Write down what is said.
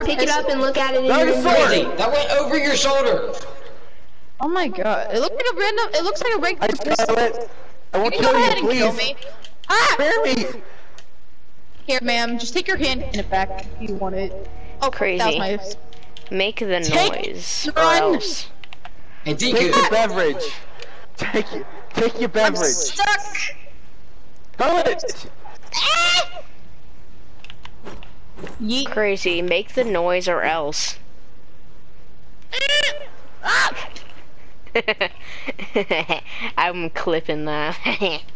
Pick it up and look at it in your Dinosaur! inventory. That went over your shoulder. Oh my god. It looks like a random. It looks like a regular. Scarlet, I won't You kill go you, ahead and kill please. me. Ah! Spare me! Here, ma'am. Just take your hand and it back if you want it. Oh, Crazy. That was my... Make the Take- noise. Or run. else. Hey, Take Deku. your beverage. Take your I'm beverage. stuck. Scarlet! Yeet. Crazy. Make the noise or else. I'm clipping that.